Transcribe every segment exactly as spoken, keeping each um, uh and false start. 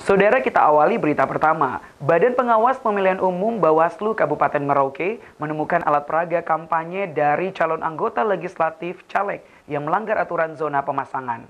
Saudara, kita awali berita pertama. Badan Pengawas Pemilihan Umum Bawaslu Kabupaten Merauke menemukan alat peraga kampanye dari calon anggota legislatif caleg yang melanggar aturan zona pemasangan.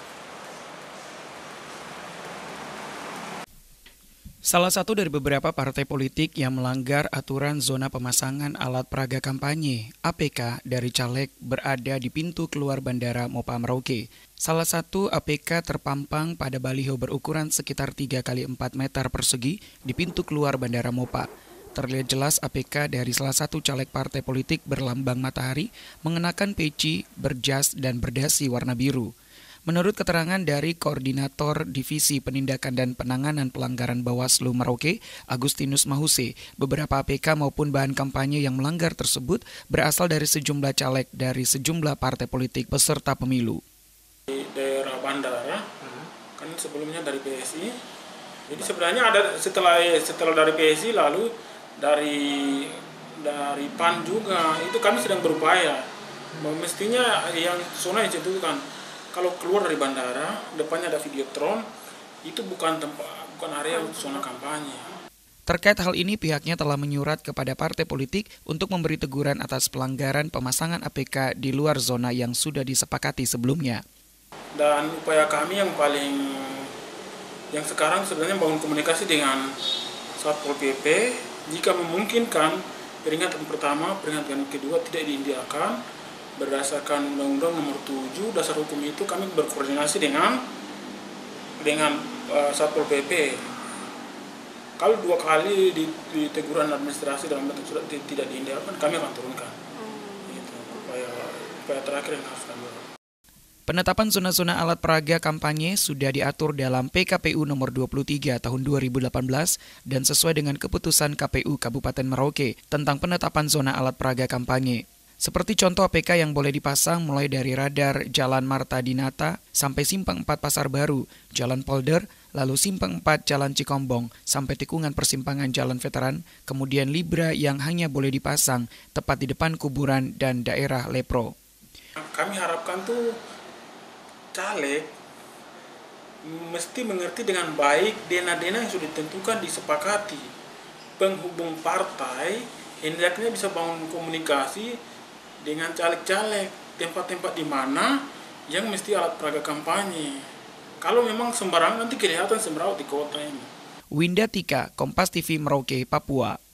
Salah satu dari beberapa partai politik yang melanggar aturan zona pemasangan alat peraga kampanye (A P K) dari caleg berada di pintu keluar Bandara Mopa Merauke. Salah satu A P K terpampang pada baliho berukuran sekitar tiga kali empat meter persegi di pintu keluar Bandara Mopa. Terlihat jelas A P K dari salah satu caleg partai politik berlambang matahari mengenakan peci, berjas, dan berdasi warna biru. Menurut keterangan dari Koordinator Divisi Penindakan dan Penanganan Pelanggaran Bawaslu Merauke, Agustinus Mahuse, beberapa A P K maupun bahan kampanye yang melanggar tersebut berasal dari sejumlah caleg dari sejumlah partai politik peserta pemilu. Di daerah Bandara, kan sebelumnya dari P S I, jadi sebenarnya ada setelah setelah dari P S I lalu dari dari P A N juga, itu kami sedang berupaya. Mestinya yang zona itu kan, kalau keluar dari bandara, depannya ada Videotron, itu bukan tempat, bukan area zona kampanye. Terkait hal ini, pihaknya telah menyurat kepada partai politik untuk memberi teguran atas pelanggaran pemasangan A P K di luar zona yang sudah disepakati sebelumnya. Dan upaya kami yang paling, yang sekarang sebenarnya bangun komunikasi dengan Satpol P P, jika memungkinkan peringatan pertama, peringatan kedua tidak diindahkan. Berdasarkan Undang-Undang Nomor tujuh Dasar Hukum itu kami berkoordinasi dengan dengan uh, Satpol P P. Kalau dua kali di, di teguran administrasi dalam bentuk surat tidak diindahkan, kami akan turunkan. Itu upaya upaya terakhir yang harus kami lakukan. Penetapan zona-zona alat peraga kampanye sudah diatur dalam P K P U nomor dua puluh tiga tahun dua ribu delapan belas dan sesuai dengan keputusan K P U Kabupaten Merauke tentang penetapan zona alat peraga kampanye. Seperti contoh A P K yang boleh dipasang mulai dari radar Jalan Marta Dinata sampai Simpang empat Pasar Baru, Jalan Polder, lalu Simpang empat Jalan Cikombong sampai tikungan persimpangan Jalan Veteran, kemudian Libra yang hanya boleh dipasang tepat di depan kuburan dan daerah Lepro. Kami harapkan tuh caleg mesti mengerti dengan baik dena-dena yang sudah ditentukan, disepakati. Penghubung partai hendaknya bisa bangun komunikasi dengan caleg-caleg, tempat-tempat di mana yang mesti alat peraga kampanye. Kalau memang sembarangan nanti kelihatan semrawut di kota ini. Winda Tika, Kompas T V Merauke, Papua.